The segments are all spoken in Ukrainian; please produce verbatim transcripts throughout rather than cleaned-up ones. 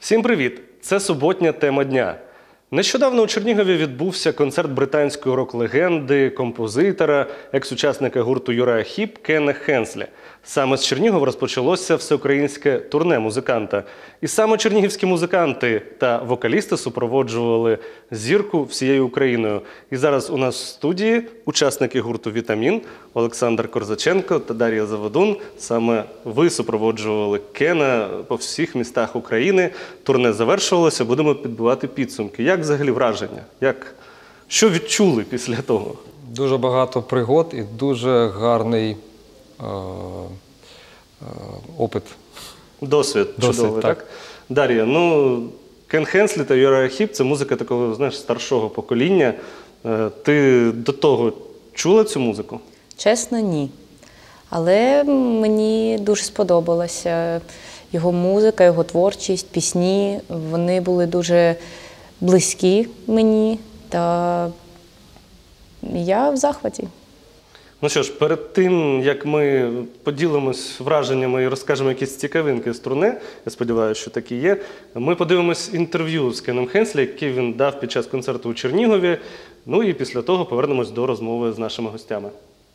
Всім привіт! Це суботня тема дня. Нещодавно у Чернігові відбувся концерт британської рок-легенди, композитора, екс-учасника гурту Юрая Хіп Кена Хенслі. Саме з Чернігова розпочалося всеукраїнське турне музиканта. І саме чернігівські музиканти та вокалісти супроводжували зірку всією Україною. І зараз у нас в студії учасники гурту «Вітамін» Олександр Корзаченко та Дар'я Заводун. Саме ви супроводжували Кена по всіх містах України. Турне завершувалося, будемо підбивати підсумки. Як взагалі враження? Як? Що відчули після того? Дуже багато пригод і дуже гарний е, е, опит. Досвід, Досвід чудовий, так? так? Дар'я, ну, Кен Хенслі та Юрай Хіп – це музика такого, знаєш, старшого покоління. Ти до того чула цю музику? Чесно, ні. Але мені дуже сподобалася його музика, його творчість, пісні. Вони були дуже близькі мені, та я в захваті. Ну що ж, перед тим, як ми поділимось враженнями і розкажемо якісь цікавинки з турне, я сподіваюся, що такі є, ми подивимось інтерв'ю з Кеном Хенслі, яке він дав під час концерту у Чернігові, ну і після того повернемось до розмови з нашими гостями.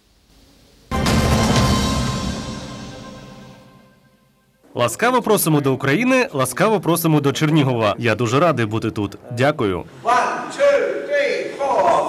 Ласкаво просимо до України, ласкаво просимо до Чернігова. Я дуже радий бути тут. Дякую. One, two, three, four.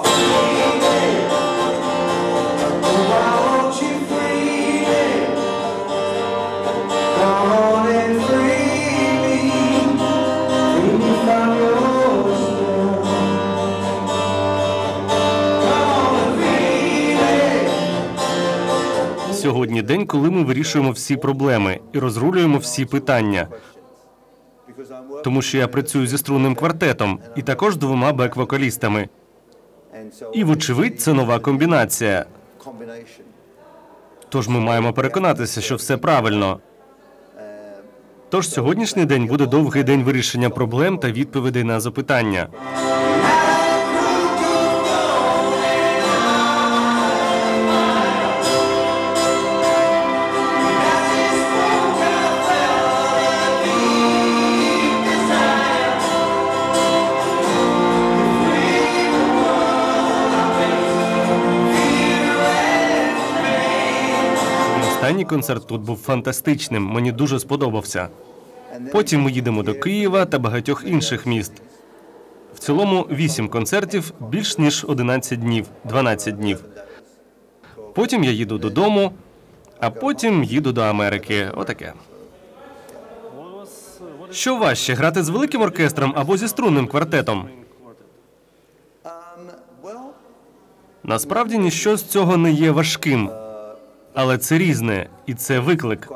Сьогодні день, коли ми вирішуємо всі проблеми і розрулюємо всі питання. Тому що я працюю зі струнним квартетом і також двома бек-вокалістами. І, вочевидь, це нова комбінація. Тож ми маємо переконатися, що все правильно. Тож сьогоднішній день буде довгий день вирішення проблем та відповідей на запитання. Останній концерт тут був фантастичним, мені дуже сподобався. Потім ми їдемо до Києва та багатьох інших міст. В цілому вісім концертів, більш ніж одинадцять днів, дванадцять днів. Потім я їду додому, а потім їду до Америки. Отаке. Що важче, грати з великим оркестром або зі струнним квартетом? Насправді ніщо з цього не є важким. Але це різне, і це виклик.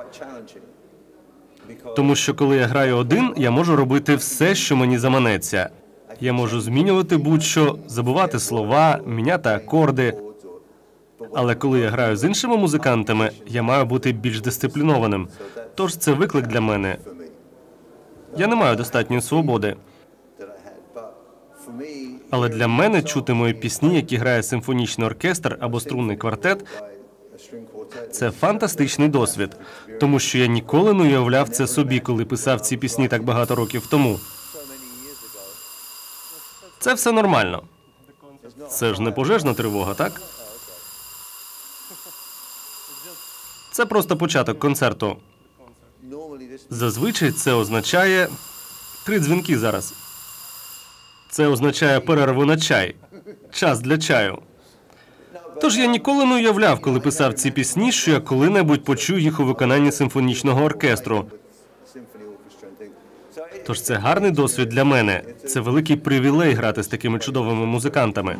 Тому що коли я граю один, я можу робити все, що мені заманеться. Я можу змінювати будь-що, забувати слова, міняти акорди. Але коли я граю з іншими музикантами, я маю бути більш дисциплінованим. Тож це виклик для мене. Я не маю достатньої свободи. Але для мене чути мої пісні, які грає симфонічний оркестр або струнний квартет, це фантастичний досвід, тому що я ніколи не уявляв це собі, коли писав ці пісні так багато років тому. Це все нормально. Це ж не пожежна тривога, так? Це просто початок концерту. Зазвичай це означає... Три дзвінки зараз. Це означає перерву на чай. Час для чаю. Тож я ніколи не уявляв, коли писав ці пісні, що я коли-небудь почую їх у виконанні симфонічного оркестру. Тож це гарний досвід для мене. Це великий привілей грати з такими чудовими музикантами.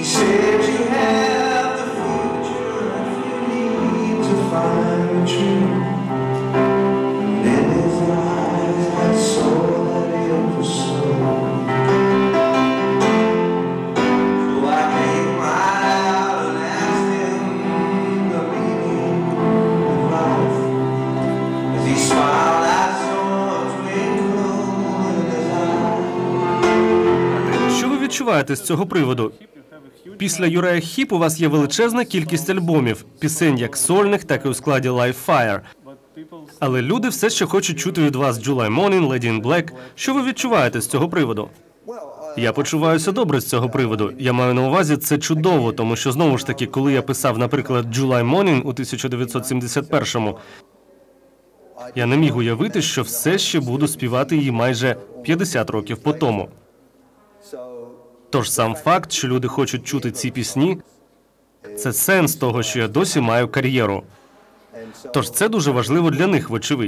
Відчуваєте з цього приводу? Після Юрая Хіп у вас є величезна кількість альбомів, пісень як сольних, так і у складі Live Fire. Але люди все ще хочуть чути від вас July Morning, Lady in Black. Що ви відчуваєте з цього приводу? Я почуваюся добре з цього приводу. Я маю на увазі, це чудово, тому що, знову ж таки, коли я писав, наприклад, July Morning у тисяча дев'ятсот сімдесят першому, я не міг уявити, що все ще буду співати її майже п'ятдесят років по тому. Тож сам факт, що люди хочуть чути ці пісні, це сенс того, що я досі маю кар'єру. Тож це дуже важливо для них, вочевидь.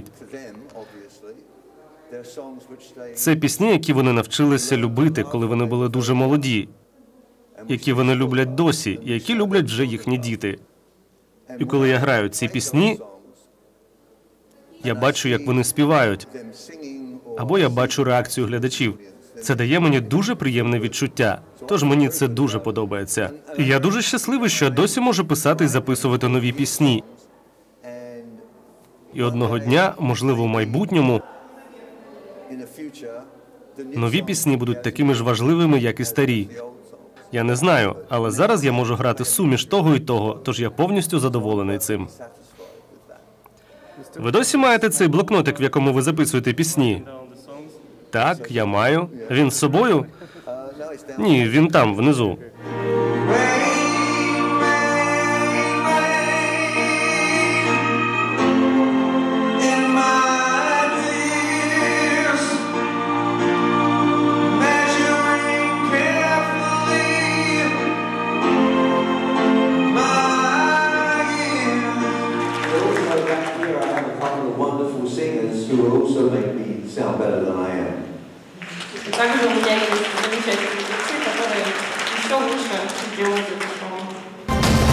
Це пісні, які вони навчилися любити, коли вони були дуже молоді, які вони люблять досі, і які люблять вже їхні діти. І коли я граю ці пісні, я бачу, як вони співають, або я бачу реакцію глядачів. Це дає мені дуже приємне відчуття, тож мені це дуже подобається. І я дуже щасливий, що я досі можу писати і записувати нові пісні. І одного дня, можливо, в майбутньому, нові пісні будуть такими ж важливими, як і старі. Я не знаю, але зараз я можу грати суміш того і того, тож я повністю задоволений цим. Ви досі маєте цей блокнотик, в якому ви записуєте пісні? Так, я маю. Він з собою? Ні, він там, внизу. Также у меня есть замечательные певцы, которые еще лучше делают это, что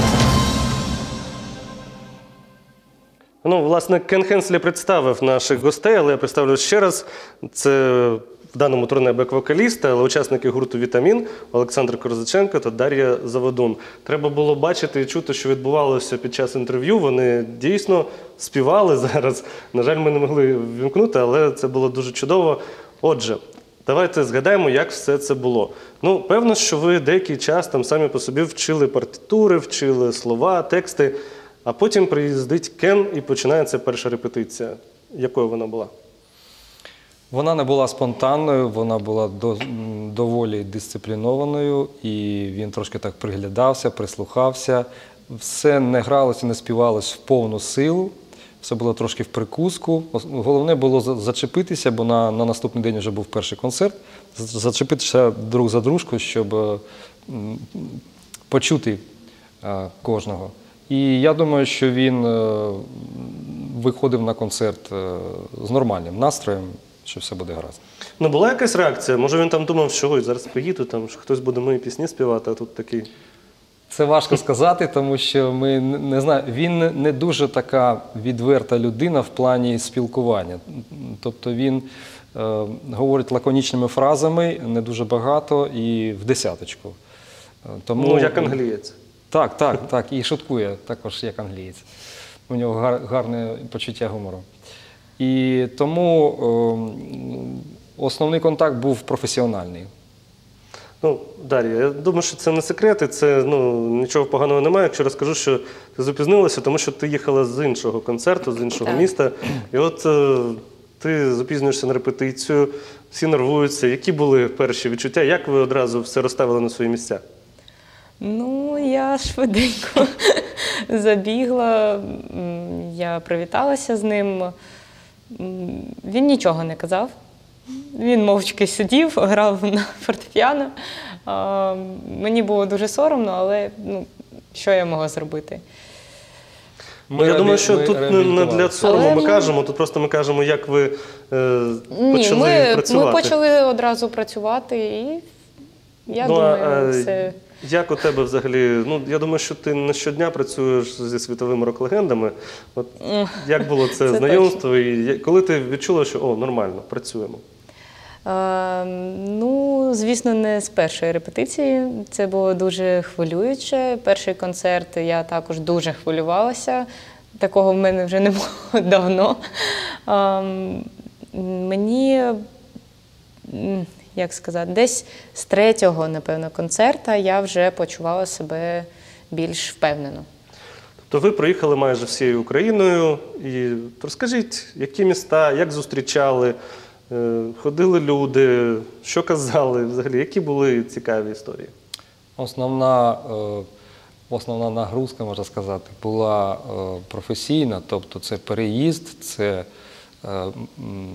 Ну, власне, Кен Хенслі представив наших гостей, але я представлю ще раз. Це в даному турне бек-вокалісти, але учасники гурту «Вітамін» Олександр Корзаченко та Дар'я Заводун. Треба було бачити і чути, що відбувалося під час інтерв'ю. Вони дійсно співали зараз. На жаль, ми не могли вімкнути, але це було дуже чудово. Отже, давайте згадаємо, як все це було. Ну, певно, що ви деякий час там самі по собі вчили партитури, вчили слова, тексти, а потім приїздить Кен і починається перша репетиція. Якою вона була? Вона не була спонтанною, вона була до, доволі дисциплінованою, і він трошки так приглядався, прислухався. Все не гралося, не співалось в повну силу, все було трошки в прикуску. Головне було зачепитися, бо на, на наступний день вже був перший концерт, зачепитися друг за дружку, щоб м, почути а, кожного. І я думаю, що він е, виходив на концерт е, з нормальним настроєм, що все буде гаразд. Ну, була якась реакція? Може, він там думав, що ой, зараз поїду, там, що хтось буде мої пісні співати, а тут такий... Це важко сказати, тому що ми не знаємо, він не дуже така відверта людина в плані спілкування. Тобто він е, говорить лаконічними фразами, не дуже багато і в десяточку. Тому... Ну, як англієць. Так, так, так, і шуткує також як англієць. У нього гар, гарне почуття гумору. І тому о, основний контакт був професіональний. Ну, Дар'я, я думаю, що це не секрет, і це, ну, нічого поганого немає, якщо розкажу, що ти запізнилася, тому що ти їхала з іншого концерту, з іншого Так. міста. І от е, ти запізнюєшся на репетицію, всі нервуються. Які були перші відчуття? Як ви одразу все розставили на свої місця? Ну, я швиденько забігла, м, я привіталася з ним. М, Він нічого не казав. Він мовчки сидів, грав на фортепіано. А, Мені було дуже соромно, але ну, що я могла зробити? Ми я думаю, реабі- що ми тут не, не для сорому Але ми ми- кажемо, тут просто ми кажемо, як ви е, Ні, почали ми, працювати. ми почали одразу працювати, і я Ну, думаю, а, це... Як у тебе взагалі? Ну, я думаю, що ти не щодня працюєш зі світовими рок-легендами. От як було це, Це знайомство? І я- коли ти відчула, що о, нормально, працюємо? Е, ну, звісно, не з першої репетиції. Це було дуже хвилююче. Перший концерт я також дуже хвилювалася. Такого в мене вже не було давно. Е, мені, м, як сказати, десь з третього, напевно, концерта я вже почувала себе більш впевнено. То ви проїхали майже всією Україною. І розкажіть, які міста, як зустрічали, е, ходили люди, що казали взагалі, які були цікаві історії? Основна, е, основна нагрузка, можна сказати, була е, професійна, тобто це переїзд, це е, м,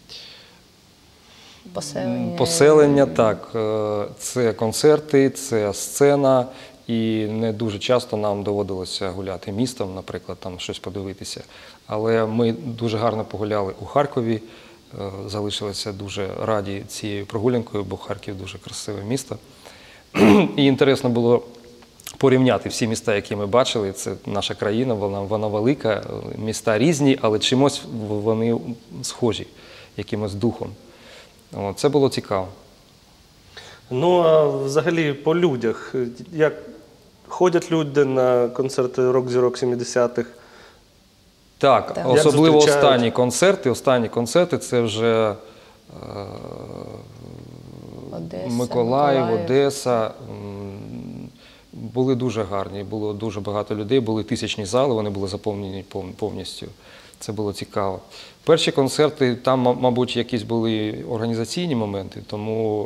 Поселення. поселення, так, е, це концерти, це сцена, і не дуже часто нам доводилося гуляти містом, наприклад, там щось подивитися. Але ми дуже гарно погуляли у Харкові, е, залишилися дуже раді цією прогулянкою, бо Харків дуже красиве місто. І інтересно було порівняти всі міста, які ми бачили. Це наша країна, вона, вона велика, міста різні, але чимось вони схожі, якимось духом. О, це було цікаво. Ну, а взагалі по людях, як ходять люди на концерти рок-зірок сімдесятих? Так, Так. особливо Як зустрічають? останні концерти. Останні концерти – це вже е, Одеса, Миколаїв, Миколаїв. Одеса. М, Були дуже гарні, було дуже багато людей, були тисячні зали, вони були заповнені пов- повністю. Це було цікаво. Перші концерти, там, ма- мабуть, якісь були організаційні моменти, тому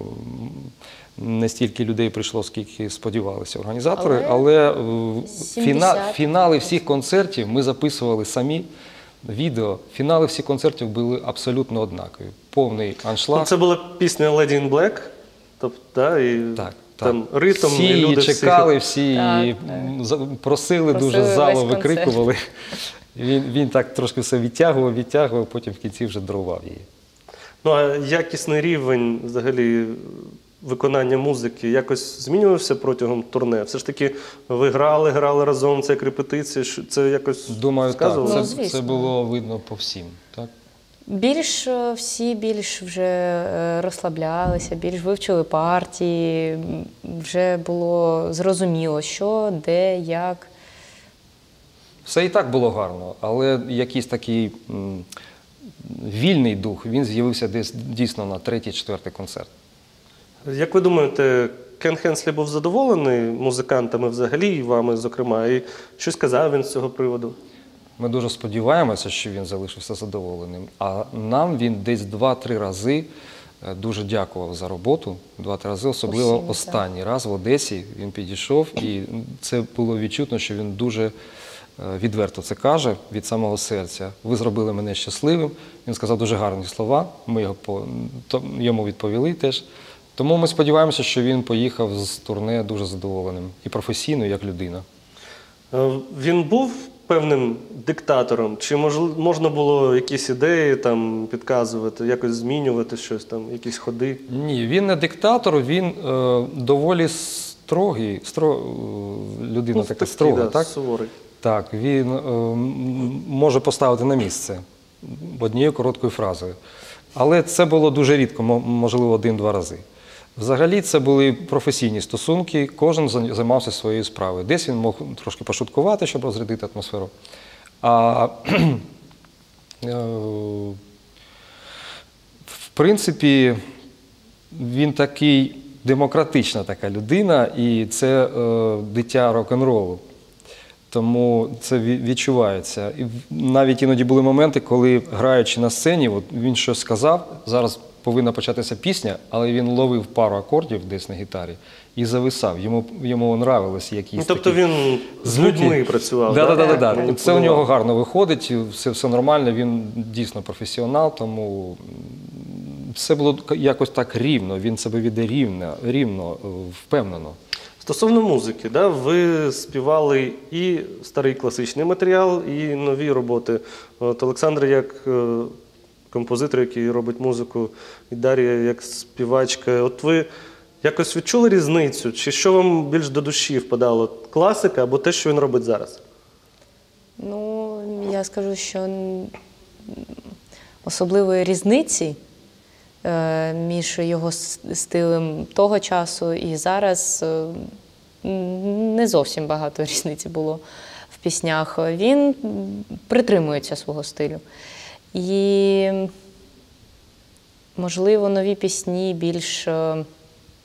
е, не стільки людей прийшло, скільки сподівалися організатори, але, Але е, фіна, сімдесят фінали всіх концертів ми записували самі. Відео, фінали всіх концертів були абсолютно однакові. Повний аншлаг. Ну, це була пісня Lady in Black, тобто, да, і Так, там так. ритм, всі і її люди чекали, всі Так, її так. м, за- просили, дуже Просили з залу весь концерт. викрикували. Він, він так трошки все відтягував, відтягував, потім в кінці вже дарував її. Ну, а якісний рівень взагалі виконання музики якось змінювався протягом турне? Все ж таки ви грали, грали разом, це як репетиція, що це якось Думаю, так. сказувалося? Ну, Це, звісно. це було видно по всім. Так? Більш е, всі більш вже е, розслаблялися, більш вивчили партії, м, вже було зрозуміло, що, де, як. Все і так було гарно, але якийсь такий м, вільний дух, він з'явився десь дійсно на третій-четвертий концерт. Як ви думаєте, Кен Хенслі був задоволений музикантами взагалі, і вами, зокрема, і що сказав він з цього приводу? Ми дуже сподіваємося, що він залишився задоволеним. А нам він десь два-три рази е, дуже дякував за роботу. Два-три рази, особливо Усім, так. останній раз в Одесі він підійшов, і це було відчутно, що він дуже е, відверто це каже від самого серця. Ви зробили мене щасливим. Він сказав дуже гарні слова, ми його по, то, йому відповіли теж. Тому ми сподіваємося, що він поїхав з турне дуже задоволеним і професійно, як людина. Е, Він був певним диктатором? Чи мож- можна було якісь ідеї там підказувати, якось змінювати щось там, якісь ходи? Ні, він не диктатор, він е, доволі строгий, стро, е, людина Ну, така такий, строга, да, так? суворий. Так, він е, м, може поставити на місце однією короткою фразою. Але це було дуже рідко, мо- можливо, один-два рази. Взагалі це були професійні стосунки, кожен за- займався своєю справою. Десь він мог трошки пошуткувати, щоб розрядити атмосферу. А е, в принципі, він такий демократична така людина, і це е, дитя рок-н-ролу. Тому це ві- відчувається. І в- навіть іноді були моменти, коли, граючи на сцені, от він щось сказав, зараз повинна початися пісня, але він ловив пару акордів десь на гітарі і зависав. Йому, йому нравилось якісь Ну, тобто такі він з звуки. людьми працював, Да, да, да, да, да. Маніпулював. Це у нього гарно виходить, все, все нормально, він дійсно професіонал, тому все було к- якось так рівно, він себе веде рівно, рівно, е, впевнено. Стосовно музики, да, ви співали і старий класичний матеріал, і нові роботи. От Олександр як е, композитор, який робить музику, і Дар'я як співачка. От ви якось відчули різницю? Чи що вам більш до душі впадало? Класика або те, що він робить зараз? Ну, я скажу, що м, особливої різниці е, між його с- стилем того часу і зараз е, м, не зовсім багато різниці було в піснях. Він м, притримується свого стилю. І, можливо, нові пісні більш, е,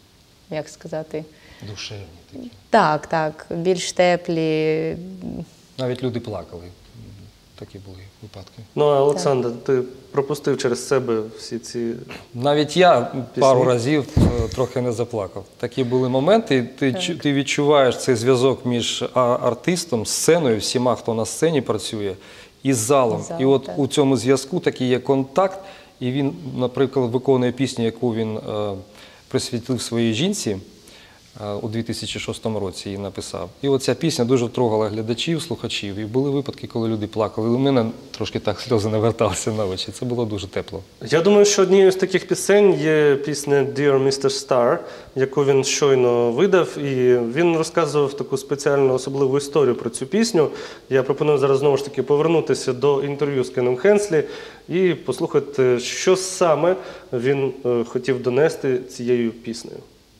як сказати, Душевні такі. так, так, більш теплі, Навіть люди плакали. Такі були випадки. Ну, а Олександр, ти пропустив через себе всі ці... Навіть я пару разів е, трохи не заплакав. Такі були моменти, ти, чу- ти відчуваєш цей зв'язок між а- артистом, сценою, всіма, хто на сцені працює, і залом. Зал, І от так. у цьому зв'язку такий є контакт, і він, наприклад, виконує пісню, яку він е, присвятив своїй жінці, е, у дві тисячі шостому році її написав. І оця пісня дуже втрогала глядачів, слухачів. І були випадки, коли люди плакали. І у мене трошки так сльози наверталися на очі. Це було дуже тепло. Я думаю, що однією з таких пісень є пісня «Dear містер Star», яку він щойно видав, і він розказував таку спеціальну особливу історію про цю пісню. Я пропоную зараз знову ж таки повернутися до інтерв'ю з Кеном Хенслі і послухати, що саме він е, хотів донести цією піснею.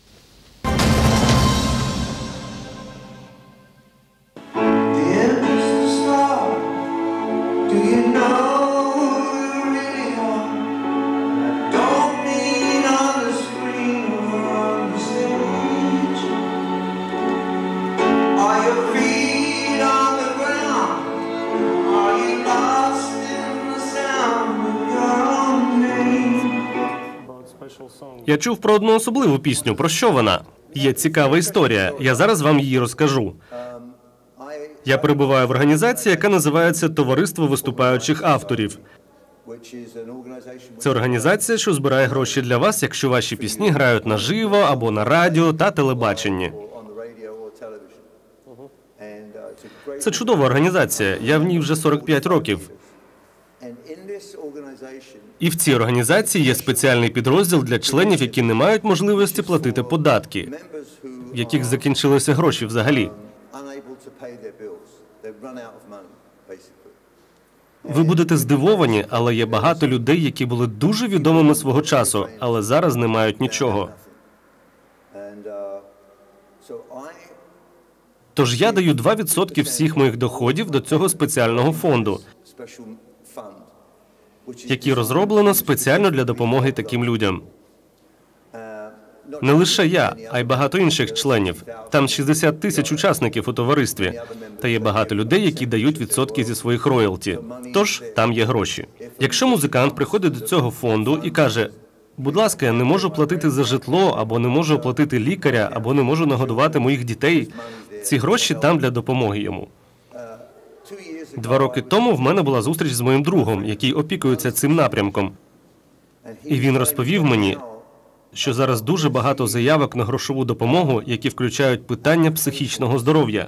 Dear mister Star, do you know who you really are? Don't mean on the screen or on the stage. Are your feet on the ground? Are you lost in the sound of your own name? Я чув про одну особливу пісню. Про що вона? Є цікава історія. Я зараз вам її розкажу. Я перебуваю в організації, яка називається «Товариство виступаючих авторів». Це організація, що збирає гроші для вас, якщо ваші пісні грають наживо або на радіо та телебаченні. Це чудова організація. Я в ній вже сорок п'ять років. І в цій організації є спеціальний підрозділ для членів, які не мають можливості платити податки, в яких закінчилися гроші взагалі. Ви будете здивовані, але є багато людей, які були дуже відомими свого часу, але зараз не мають нічого. Тож я даю два відсотки всіх моїх доходів до цього спеціального фонду, який розроблено спеціально для допомоги таким людям. Не лише я, а й багато інших членів. Там шістдесят тисяч учасників у товаристві. Та є багато людей, які дають відсотки зі своїх роялті. Тож, там є гроші. Якщо музикант приходить до цього фонду і каже, будь ласка, я не можу платити за житло, або не можу оплатити лікаря, або не можу нагодувати моїх дітей, ці гроші там для допомоги йому. Два роки тому в мене була зустріч з моїм другом, який опікується цим напрямком. І він розповів мені, що зараз дуже багато заявок на грошову допомогу, які включають питання психічного здоров'я.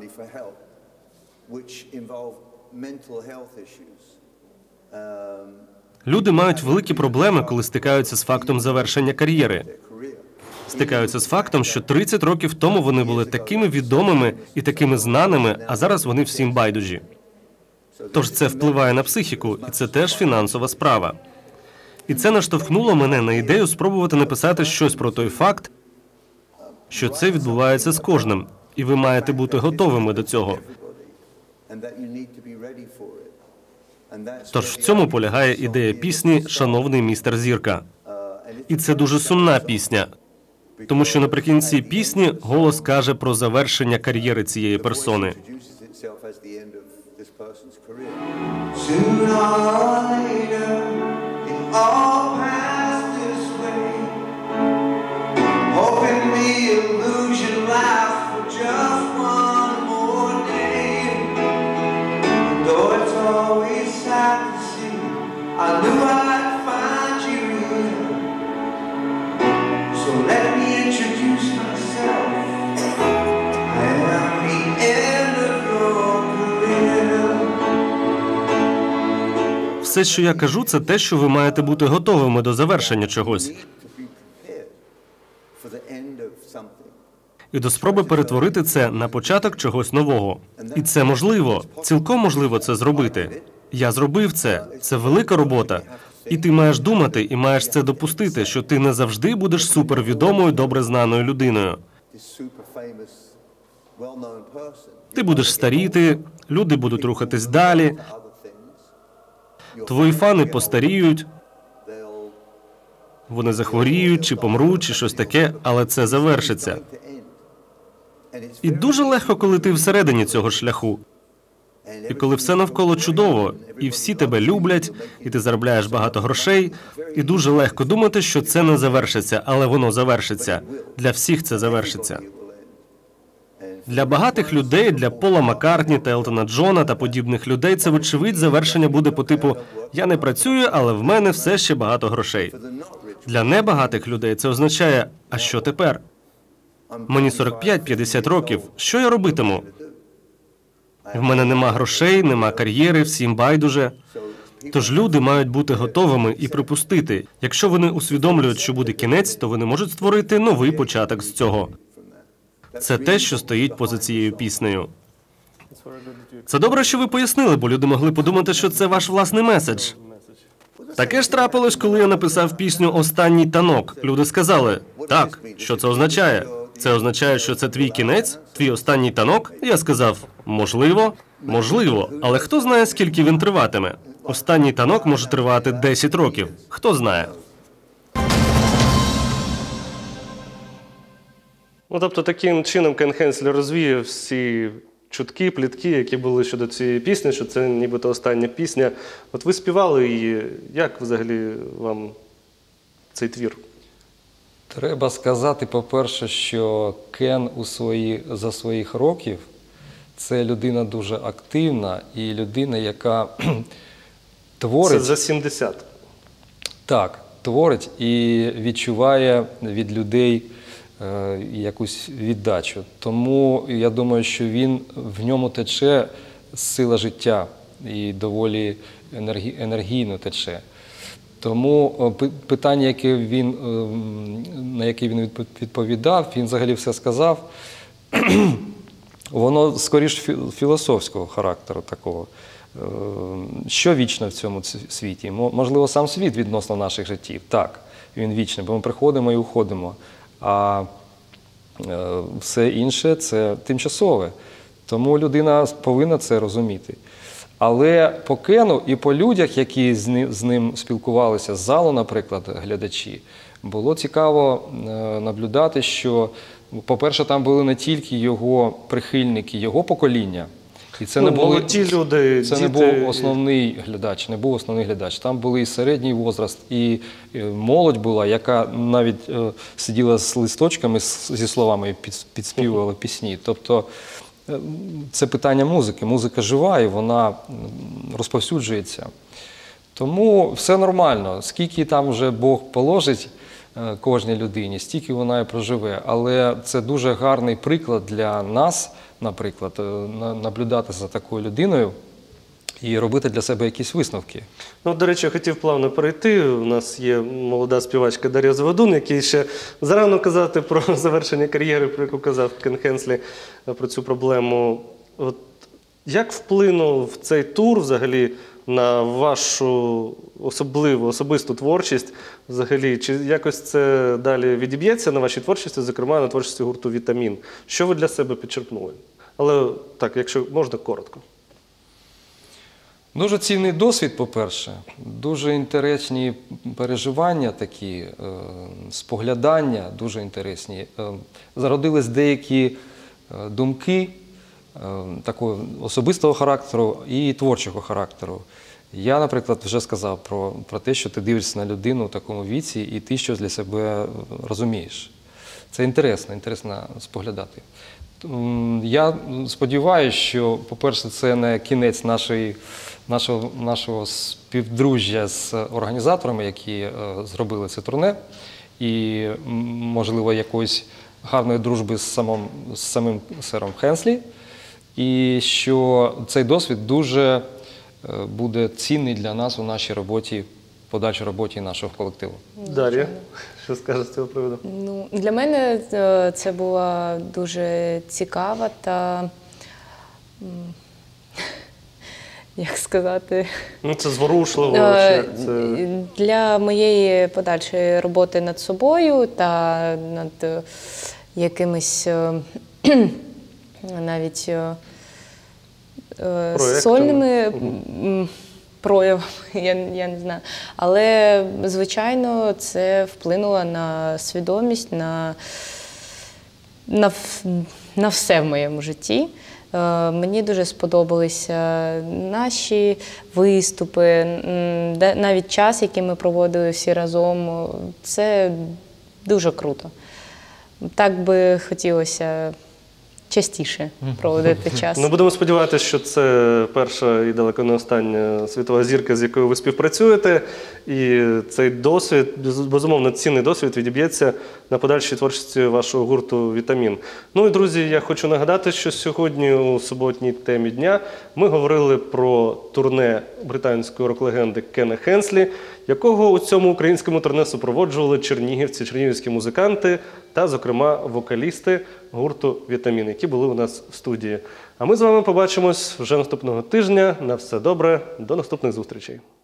Люди мають великі проблеми, коли стикаються з фактом завершення кар'єри. Стикаються з фактом, що тридцять років тому вони були такими відомими і такими знаними, а зараз вони всім байдужі. Тож це впливає на психіку, і це теж фінансова справа. І це наштовхнуло мене на ідею спробувати написати щось про той факт, що це відбувається з кожним, і ви маєте бути готовими до цього. Тож в цьому полягає ідея пісні «Шановний містер Зірка». І це дуже сумна пісня, тому що наприкінці пісні голос каже про завершення кар'єри цієї персони. Sooner or later, it all passed this way. Hoping the illusion lasts for just one more day. And though it's always sad to see, I knew I'd find you here. So let me introduce myself. I am the end of your career. Все, що я кажу, це те, що ви маєте бути готовими до завершення чогось. І до спроби перетворити це на початок чогось нового. І це можливо. Цілком можливо це зробити. Я зробив це. Це велика робота. І ти маєш думати, і маєш це допустити, що ти не завжди будеш супервідомою, добре знаною людиною. Ти будеш старіти, люди будуть рухатись далі, твої фани постаріють, вони захворіють, чи помруть, чи щось таке, але це завершиться. І дуже легко, коли ти всередині цього шляху. І коли все навколо чудово, і всі тебе люблять, і ти заробляєш багато грошей, і дуже легко думати, що це не завершиться, але воно завершиться. Для всіх це завершиться. Для багатих людей, для Пола Маккартні та Елтона Джона та подібних людей, це, вочевидь, завершення буде по типу «я не працюю, але в мене все ще багато грошей». Для небагатих людей це означає «а що тепер? Мені сорок п'ять - п'ятдесят років, що я робитиму? В мене нема грошей, нема кар'єри, всім байдуже». Тож люди мають бути готовими і припустити. Якщо вони усвідомлюють, що буде кінець, то вони можуть створити новий початок з цього. Це те, що стоїть поза цією піснею. Це добре, що ви пояснили, бо люди могли подумати, що це ваш власний меседж. Таке ж трапилось, коли я написав пісню «Останній танок». Люди сказали, так, що це означає? Це означає, що це твій кінець? Твій останній танок? Я сказав, можливо, можливо, але хто знає, скільки він триватиме? Останній танок може тривати десять років. Хто знає? Ну, тобто, таким чином Кен Хенслі розвіяв всі чутки, плітки, які були щодо цієї пісні, що це нібито остання пісня. От ви співали її, як взагалі вам цей твір? Треба сказати, по-перше, що Кен у свої, за своїх років – це людина дуже активна і людина, яка творить… Це за сімдесят. Так, творить і відчуває від людей якусь віддачу. Тому я думаю, що він, в ньому тече сила життя і доволі енергі, енергійно тече. Тому питання, яке він, на яке він відповідав, він взагалі все сказав, воно скоріш філософського характеру такого. Що вічно в цьому світі? Можливо, сам світ відносно наших життів. Так, він вічний, бо ми приходимо і уходимо. А все інше – це тимчасове. Тому людина повинна це розуміти. Але по Кену і по людях, які з ним спілкувалися, з залу, наприклад, глядачі, було цікаво наблюдати, що, по-перше, там були не тільки його прихильники, його покоління. І це, ну, не, були, ті люди, це діти... не був основний глядач, не був основний глядач. Там були і середній возраст, і молодь була, яка навіть е, сиділа з листочками зі словами і під, підспівувала пісні. Тобто е, це питання музики. Музика жива і вона розповсюджується. Тому все нормально. Скільки там вже Бог положить е, кожній людині, стільки вона і проживе. Але це дуже гарний приклад для нас, наприклад, наблюдати за такою людиною і робити для себе якісь висновки. Ну, до речі, я хотів плавно перейти. У нас є молода співачка Дар'я Заводун, який ще зарано казати про завершення кар'єри, про яку казав Кен Хенслі, про цю проблему. От як вплинув цей тур взагалі на вашу особливу, особисту творчість? Взагалі, чи якось це далі відіб'ється на вашій творчості, зокрема на творчості гурту «Вітамін»? Що ви для себе підчерпнули? Але так, якщо можна, коротко. Дуже цінний досвід, по-перше. Дуже інтересні переживання такі, е, споглядання дуже інтересні. Е, зародились деякі е, думки е, такого особистого характеру і творчого характеру. Я, наприклад, вже сказав про, про те, що ти дивишся на людину в такому віці і ти щось для себе розумієш. Це інтересно, інтересно споглядати. Я сподіваюся, що, по-перше, це не кінець нашої, нашого, нашого співдружжя з організаторами, які е, зробили це турне, і, можливо, якоїсь гарної дружби з, самим, з самим сером Хенслі, і що цей досвід дуже е, буде цінний для нас у нашій роботі, подальшій роботі нашого колективу. Дар'я, що скажеш з цього приводу? Ну, для мене це була дуже цікава та, як сказати, ну, це зворушливо. Це... Для моєї подальшої роботи над собою та над якимись навіть проєктами. Сольними проявами, я, я не знаю. Але, звичайно, це вплинуло на свідомість, на на, в- на все в моєму житті. Е, Мені дуже сподобалися наші виступи, м, де- навіть час, який ми проводили всі разом. Це дуже круто. Так би хотілося частіше проводити час. Ну, будемо сподіватися, що це перша і далеко не остання світова зірка, з якою ви співпрацюєте. І цей досвід, без- безумовно, цінний досвід відіб'ється на подальшій творчості вашого гурту «Вітамін». Ну і, друзі, я хочу нагадати, що сьогодні у суботній темі дня ми говорили про турне британської рок-легенди Кена Хенслі, якого у цьому українському турне супроводжували чернігівці, чернігівські музиканти та, зокрема, вокалісти гурту «Вітамін», які були у нас в студії. А ми з вами побачимось вже наступного тижня. На все добре, до наступних зустрічей.